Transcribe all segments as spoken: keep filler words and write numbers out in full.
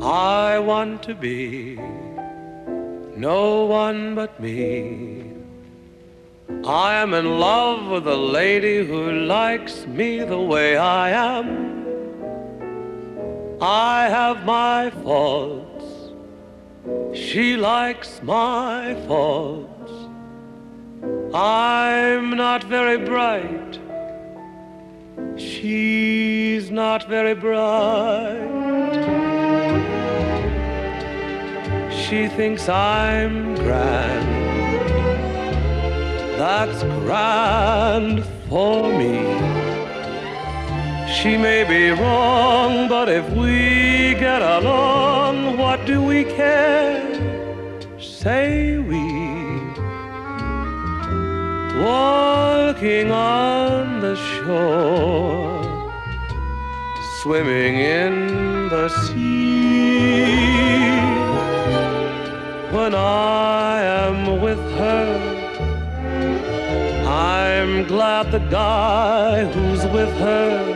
I want to be no one but me. I am in love with a lady who likes me the way I am. I have my faults, she likes my faults. I'm not very bright, she's not very bright. She thinks I'm grand, that's grand for me. She may be wrong, but if we get along, what do we care? Say we. Walking on the shore, swimming in the sea. When I am with her, I'm glad the guy who's with her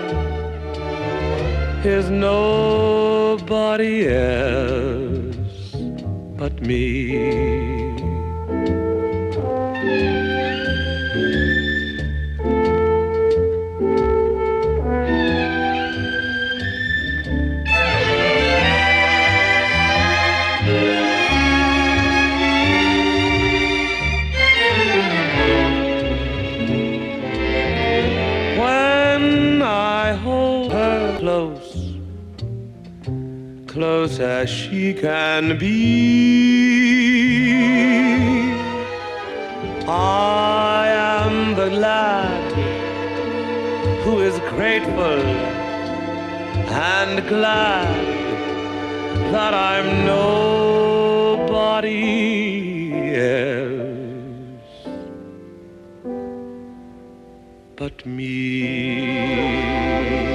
is nobody else but me. Close as she can be, I am the lad who is grateful and glad that I'm nobody else but me.